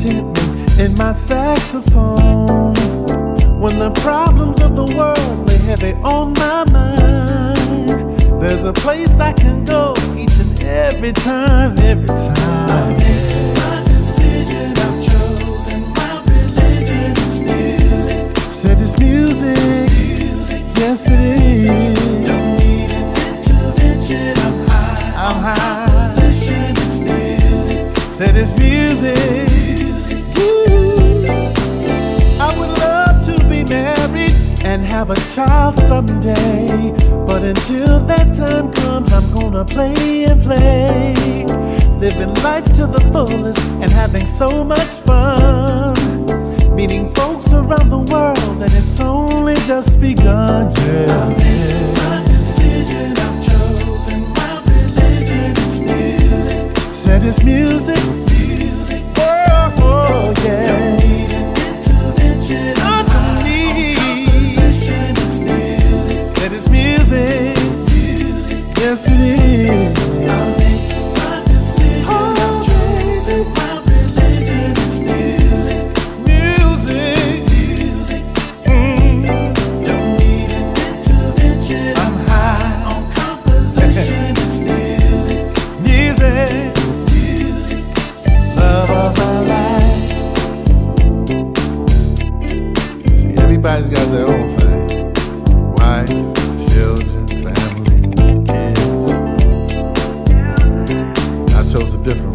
contentment in my saxophone. When the problems of the world lay heavy on my mind, there's a place I can go each and every time, every time. I've made my decision, I've chosen my religion. It's music. Said it's music, yes it is. Don't need an intervention, I'm high. I'm high. Position, it's music. Said it's music. Ooh. I would love to be married and have a child someday, but until that time comes, I'm gonna play and play, living life to the fullest and having so much fun, meeting folks around the world, and it's only just begun. Yeah. I've made my decision, I've chosen my religion. It's music. Said it's music. Oh, oh yeah. Don't need an intervention, I'm high. Composition, it's music. Said it's music. Yes it is. I've made my decision, I've chosen my religion. It's music. Music. Don't need an intervention, I'm high on composition. It's music. music. Love of my life. See, everybody's got their own thing. Wife, children, family, kids. I chose a different